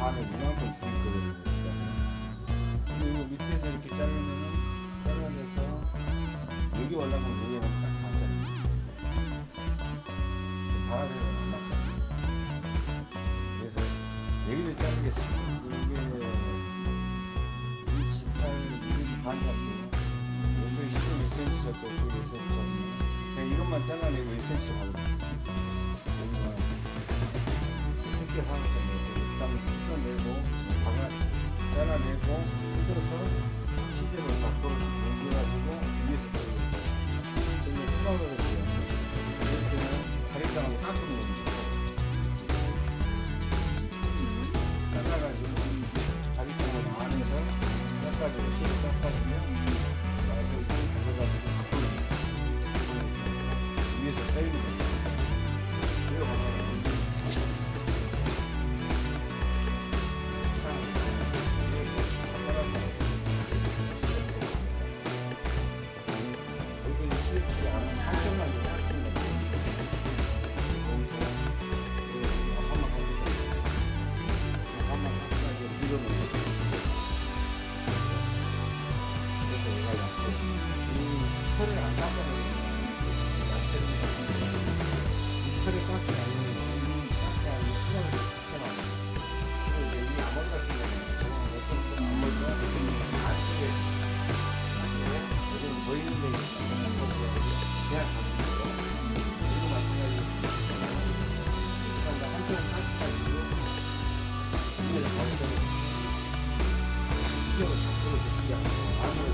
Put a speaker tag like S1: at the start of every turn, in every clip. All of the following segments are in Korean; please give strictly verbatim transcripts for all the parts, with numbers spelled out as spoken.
S1: 반을 이만큼 주거든요. 그리고 밑에서 이렇게 자르면은 잘라내서 여기 올라가면 여기는 딱 반짜리. 파란색은 안 맞잖아요. 그래서 여기를 자르겠습니다. 이게 이십팔, 이십 반 정도. 이쪽이 십일 센티미터 졌고, 이쪽이 일 센티미터 졌고. 그냥 이것만 잘라내고 일 센티미터 합니다. 여기는 쉽게 사는 거예요. 일단 뜯어내고, 방을 잘라내고, 뜯어서 시제로 밖으로 옮겨가지고 위에서 떨어졌어요. 저기 투명으로 했어요. 이렇게는 가리장을 깎으면 됩니다. 잘라가지고 가리장을 안에서 깎아주고 실을 깎아주면 나서 이렇게 가져가지고 밖으로 위에서 빼는 거예요. 이거 봐요. 털을 안 깎아요. 털을 깎지 않으면 깎지 않으면 수정을 시켜놔요. 그리고 이제 이 아몬드 같은 경우는 어떤 아몬드가 안 쓰게 요즘 보이는 데 있는 것들이 그냥 가는 거예요. 그리고 마찬가지로 한쪽은 깎아가지고 위에서 가운데 수정을 밖으로 제끼지 않고 안으로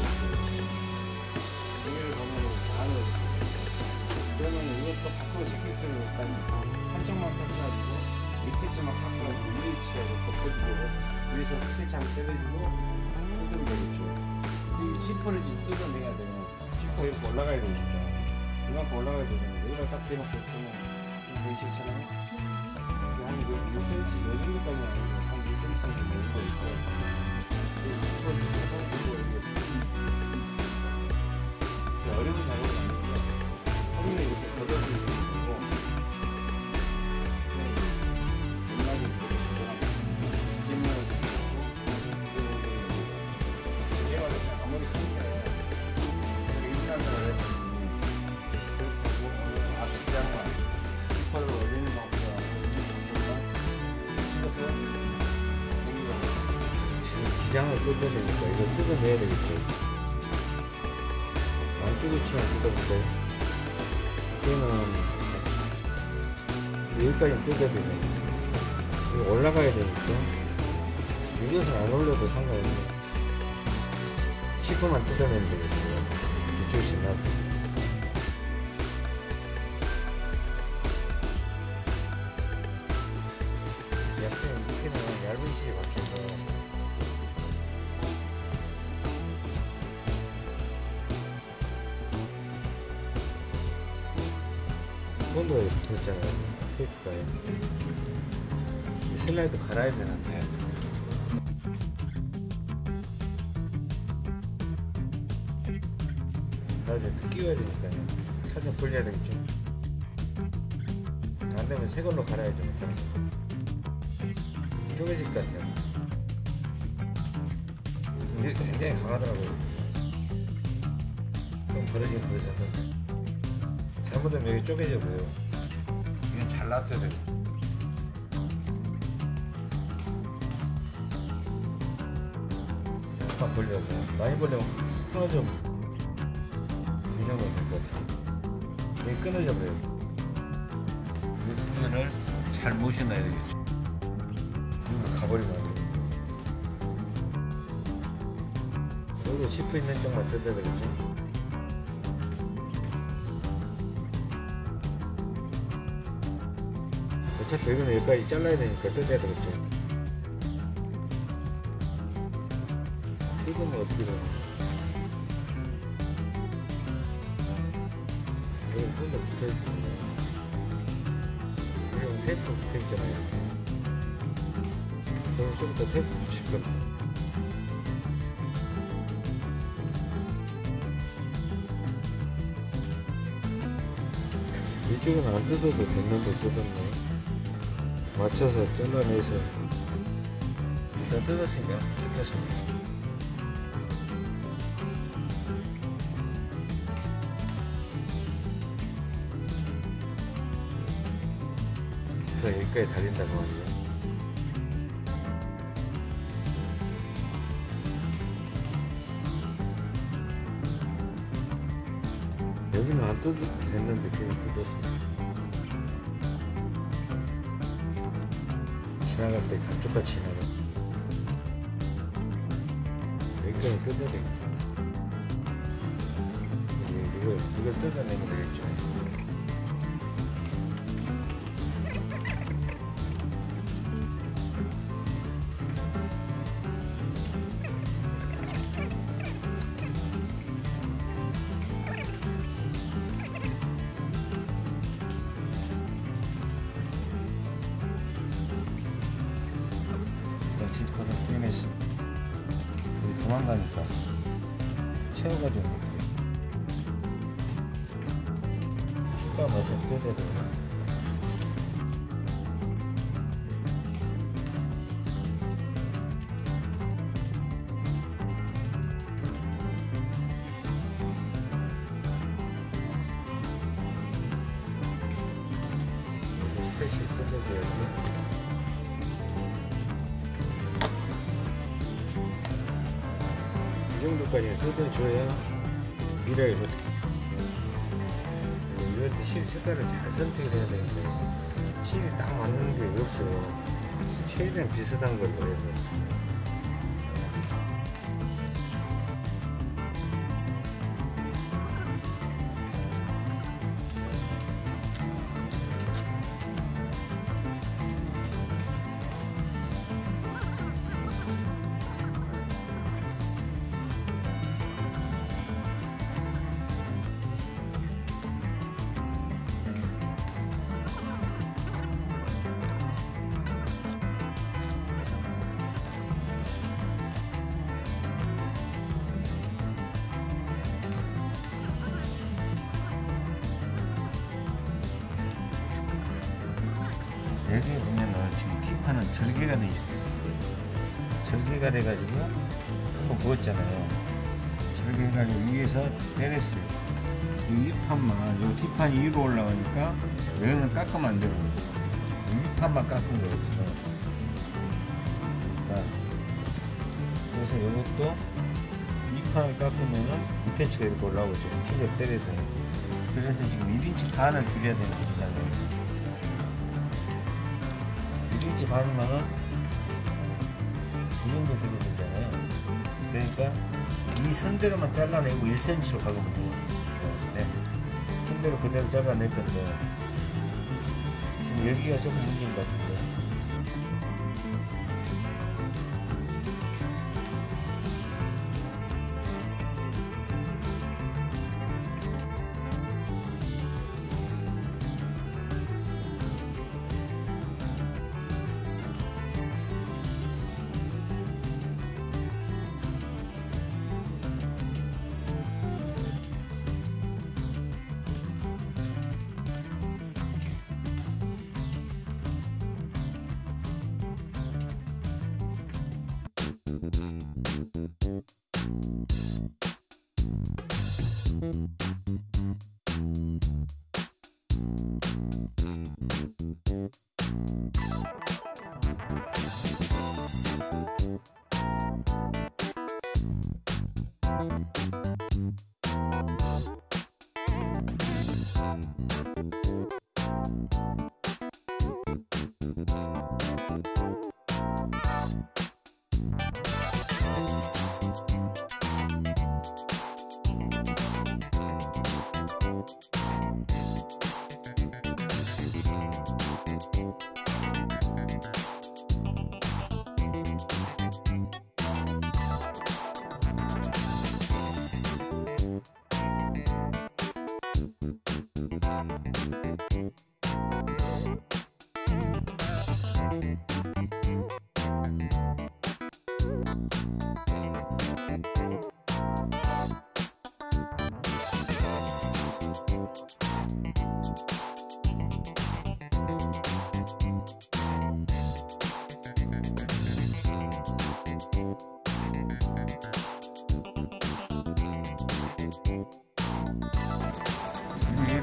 S1: 여기를 보면 안으로 그러면 이것도 밖으로 제낄 필요는 없다니까 한쪽만 깎아가지고 밑에 치만 깎아가지고 위에 치가 덮어주고 위에서 스케치 한번 때려주고 뜯으면 되겠죠. 근데 이 지퍼를 지금 뜯어내야 되는 지퍼 이렇게 올라가야 되니까 이만큼 올라가야 되는데 여기다 딱 대놓고 보면 되게 싫잖아요. 한 일 센티미터 이 정도까지는 아니고 한 일 센티미터 정도 이거 있어요. 그래서 지퍼를 뜯어서 이거 이게 어려운 작업은 아니고요. 소리는 이렇게 걷어서 있는 거고, 옛날에 이렇게 조절하고, 뒷면을 좀 넣고, 그리고 얘가 아무리 크니까, 일단은 그렇게 하고, 앞장만, 지퍼를 올리는 방법과, 찍어서, 지금 기장을 뜯어내니까 이걸 뜯어내야 되겠죠. 안쪽에 치면 뜯어본데 이거는 여기까지 뜯어야 되잖아요. 여기 올라가야 되니까 이것은 안 올려도 상관없네. 지퍼만 뜯어내면 되겠어요. 이쪽이 지나고 약간 이렇게는 얇은 실이 바뀌어서 손도 붙었잖아요. 테이프가요. 슬라이드 갈아야 되는데 나중에 또 끼워야 되니까요. 살짝 불려야 되겠죠. 안 되면 새 걸로 갈아야죠. 쪼개질 것 같아요. 이게 굉장히 강하더라고요. 좀 버려지긴 버려졌는데 잘못하면 여기 쪼개져 보여요. 이건 잘 놔둬야 되고. 약간 벌려서 많이 벌려면 끊어져. 이 정도 될 것 같아요. 여기 끊어져 버려요. 이 부분을 잘 모셔놔야 되겠죠. 이거 가버리면 안 돼요. 여기도 지퍼 있는 쪽만 뜯어야 되겠죠. 어차피 여기는 여기까지 잘라야 되니까 뜯어야 되겠죠. 뜯으면 어떻게 되나? 여기 손도 붙어있거든요. 여기 테이프 붙어있잖아요. 저는 좀 더 테이프 붙일 겁니다. 이쪽은 안 뜯어도 됐는데 뜯었네. 맞춰서 잘라내서 일단 뜯었으니까 뜯겠습니다. 여기까지 달린다고 말이에요. 여기는 안 뜯어도 됐는데 그냥 뜯었어요. 지나갈 때 감쪽같이 지나가. 여기까지 뜯어야 되겠다. 이걸, 이걸 뜯어내면 되겠죠. 지퍼를 빼냈어. 여기 도망가니까 채워가지고 놓을게요. 피가 맞아 뜯어야 돼요. 스테이시 뜯어줘야지. 이 정도까지는 뜯어줘야 미라에 좋다. 이럴 때 실 색깔을 잘 선택을 해야 되는데 실이 딱 맞는 게 없어요. 최대한 비슷한 걸로 해서. 여기 보면은 지금 뒷판은 절개가 돼 있어요. 절개가 돼가지고 한번 부었잖아요. 절개해가지고 위에서 내렸어요. 이 윗판만, 요 뒷판이 위로 올라가니까 여기는 깎으면 안 되거든요. 윗판만 깎은 거예요. 자, 그래서 이것도 윗판을 깎으면은 밑에 치가 이렇게 올라오죠. 키를 때려서. 그래서 지금 일 인치 반을 줄여야 되는 거잖아요. 일 인치 반이면은 이 정도 줄여야 되잖아요. 그러니까 이 선대로만 잘라내고 일 센티미터로 박으면 돼요. 봤을 때 선대로 그대로 잘라낼 건데 지금 여기가 조금 문제인 것 같은데.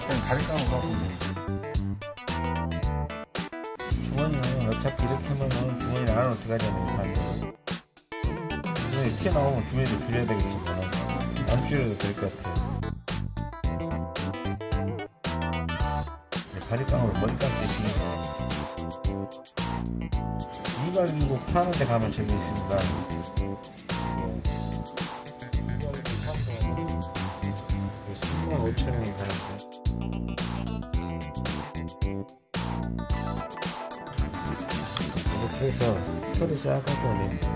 S1: 그냥 가리깡으로 넣으면 주머니는 어차피 이렇게 하면은 주머니 안으로 들어가잖아요. 주머니 튀어나오면 주머니도 줄여야 되겠지만 안 줄여도 될 것 같아요. 가리깡으로 머리 감으시면 이갈기고 파는 데 가면 저기 있습니다. 십만 오천 원이 사는데 이렇게 해서 털을 싹 깎아냅니다.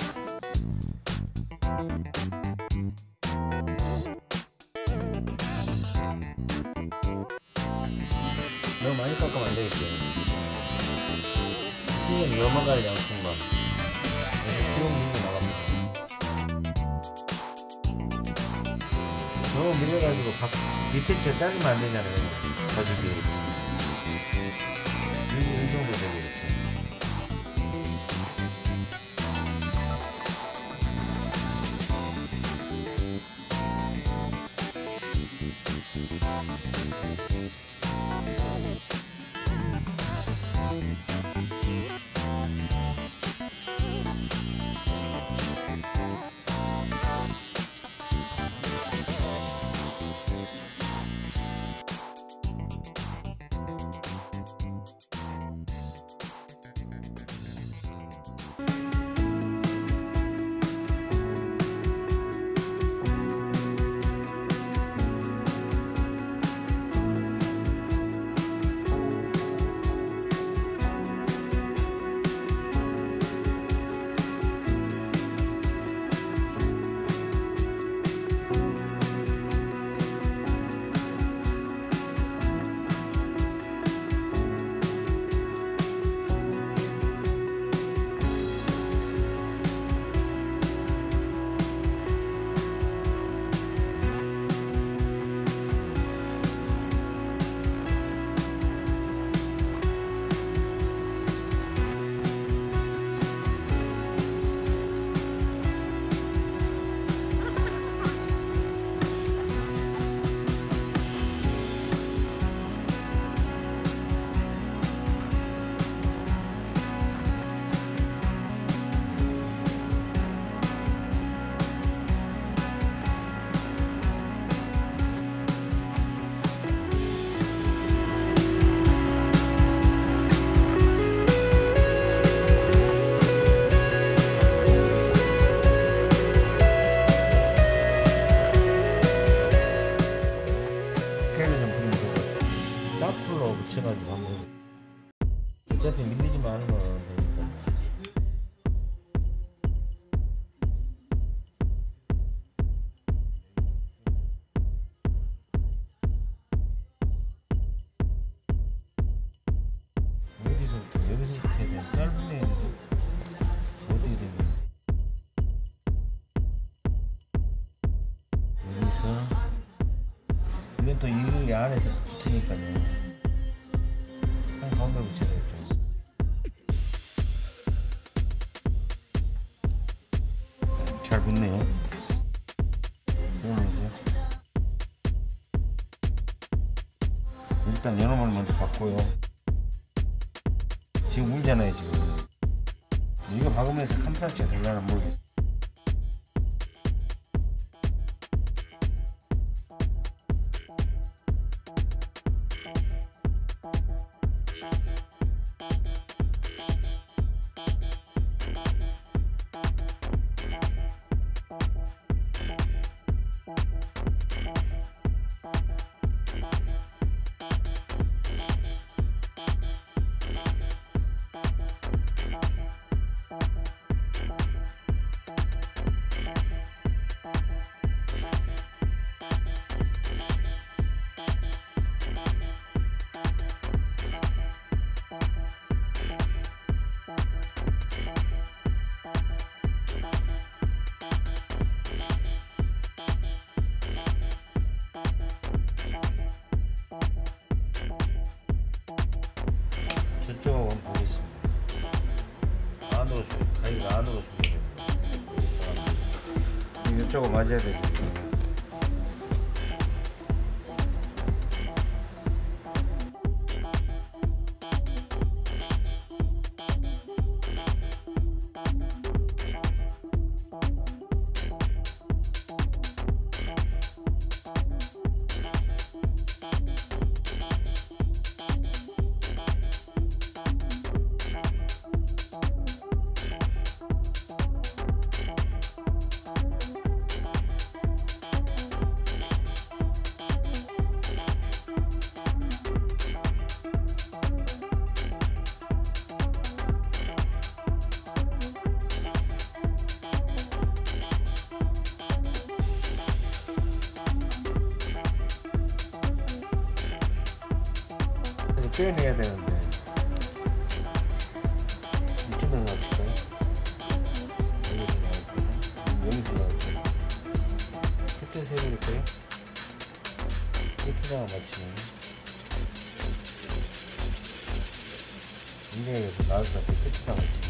S1: 너무 많이 깎으면 안 되겠어요. 이건 넘어갈 양쪽만. 그래서 수영 밀고 나갑니다. 너무 밀려가지고 각, 밑에 채 자르면 안 되잖아요. 가죽이. 이, 이 정도 되겠죠. 붙여가지고 한번 어차피 밀리지만 않은 건 되니까. 어디서부터 여기서부터 해야 되나? 짧네. 어디에 되겠어? 여기서 이건 또 이 안에서 붙으니까요. 한 가운데 붙여야 되겠죠. 잘 붙네요. 그러면 일단 연어만 먼저 받고요. 지금 울잖아요 지금. 이거 박으면서 삼 센티미터 되려나 모르겠어. 저쪽 한번 보겠습니다. 안으로 쏘, 가위가 안으로 쏘게 됩니다. 이쪽은 맞아야 되죠. 떼어내야 되는데 이쪽에서 나올까요? 여기서 나올까요? 여기서 나올까요? 끝에서 해버릴까요? 끝에다가 맞추면 굉장히 나올 것 같아요. 끝에다가 맞추면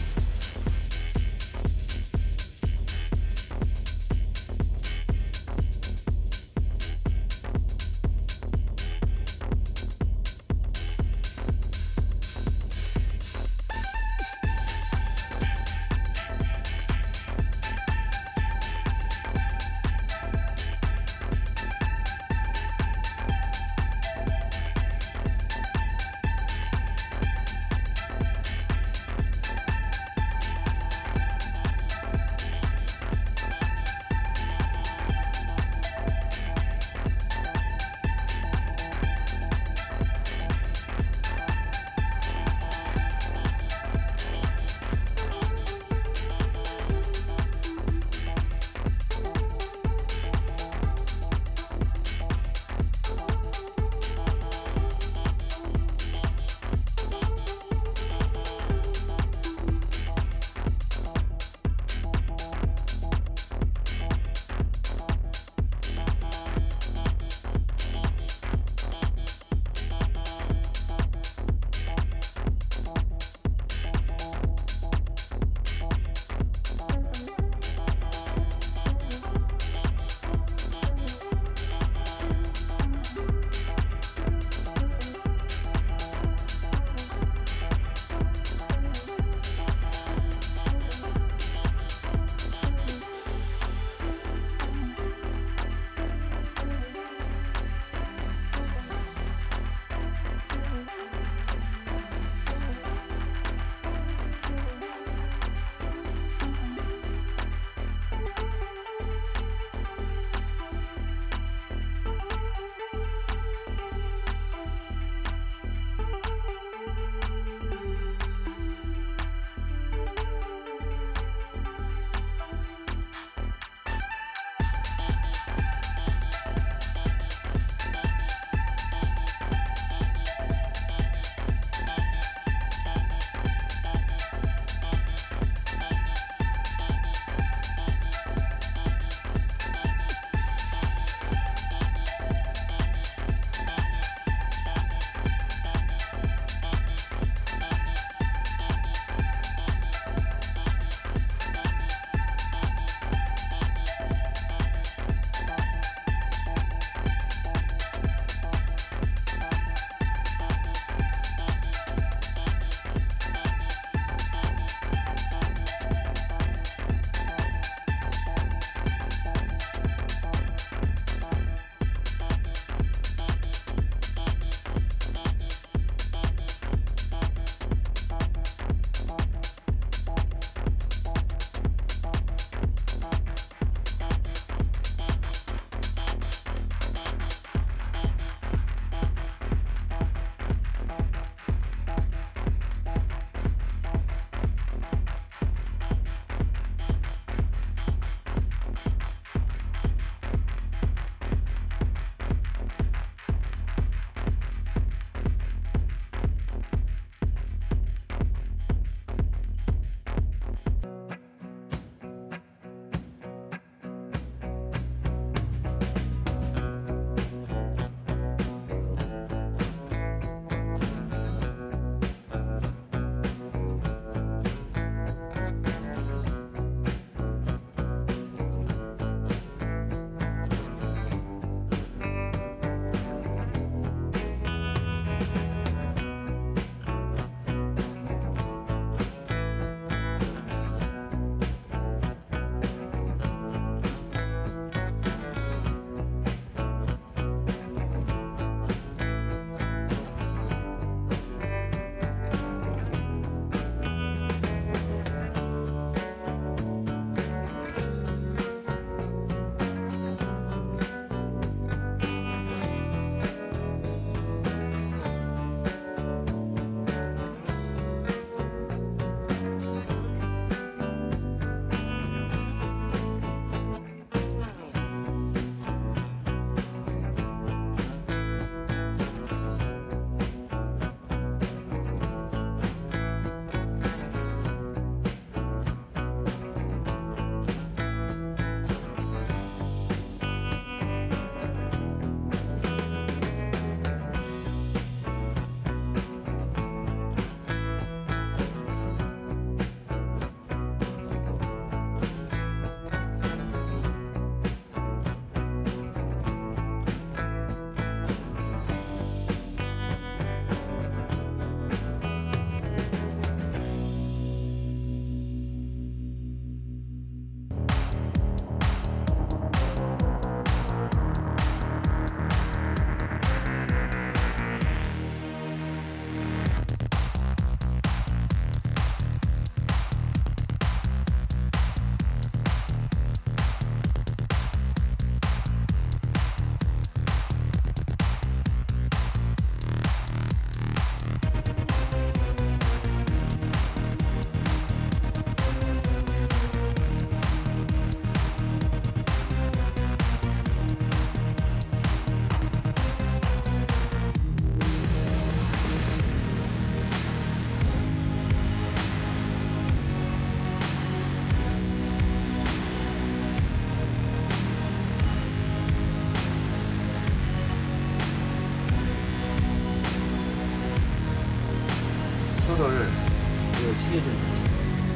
S1: 뛰어들고.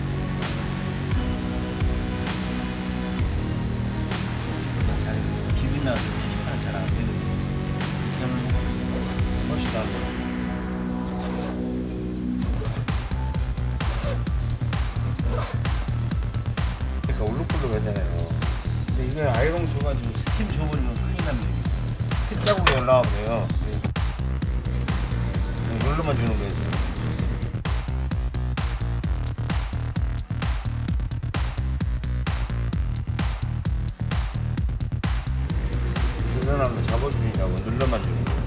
S2: 기름이 나서 휘파는 잘 안 되거든요. 이렇게 하면 훨씬 나아요. 그러니까 울룩불룩하잖아요. 근데 이게 아이롱 줘가지고 스팀 줘버리면 큰일 납니다. 핏 자국이 올라와버려요. 이걸로만 주는 거예요. 지금. 늘어나는 거 잡아주느냐고 눌러만 주는 거예요.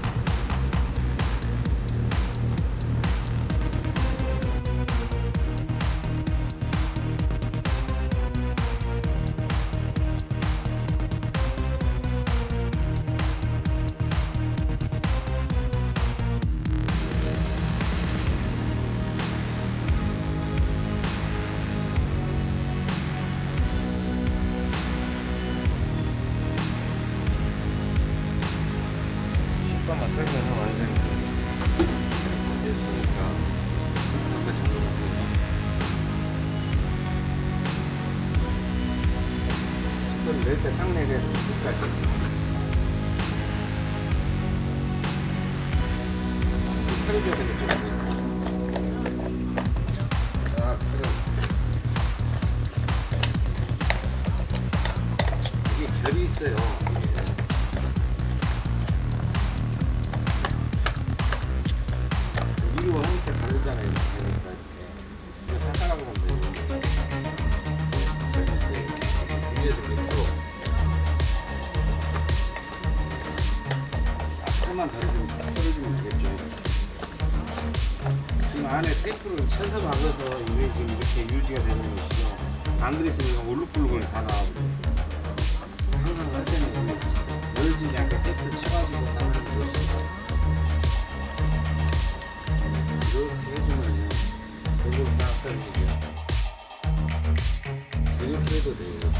S2: 만 털면 완성이 됐으니까 이거 잠깐만요. 이걸 낼 때 딱 내려야 돼. 끝까지. 털이 져서 이렇게 자, 그래. 이게 결이 있어요. 이거 형태 다르잖아요. 이렇게 이거 사사하고 하면 돼요. 위에서 밑으로 앞으로만 덜어주면 덜어주면 되겠죠. 지금 안에 테이프를 쳐서 박아서 이게 지금 이렇게 유지가 되는 것이죠. 안 그랬으면 울룩불룩을 다 나와버려요. 항상 할 때는 늘어지지 않게 테이프를 쳐가지고 하는 것이죠. 이렇게 해주면요. 이걸 다 떨어지죠. 이렇게 해도 돼요.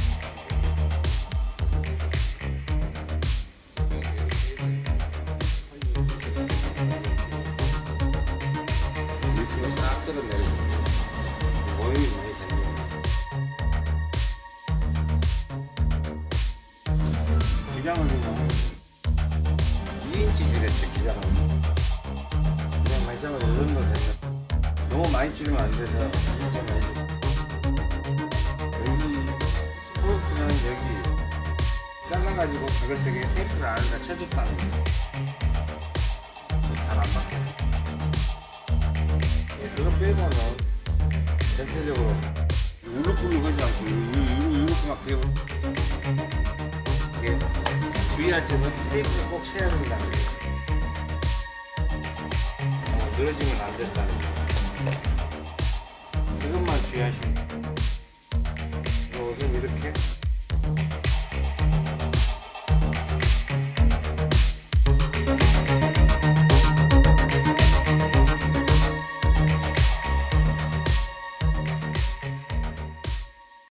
S2: 밑으로 싹 쓸어 내려줍니다. 모임이 많이 생겨요. 기장을 보면 이 인치 줄였죠. 기장을. 그냥 말짱을 이 정도 된다. 너무 많이 줄이면 안 돼서 여기 스포트는 여기 잘라가지고 박을 때 테이프를 안에다 쳐줬다는 거예요. 잘 안 박혔어. 그거 빼고는 전체적으로 울룩불룩하지 않고 이렇게 막 되고 이게 주의할 점은 테이프를 꼭 쳐야 된다는 거예요. 어, 늘어지면 안 된다는 거예요. 이것만 주의하시면 우선 이렇게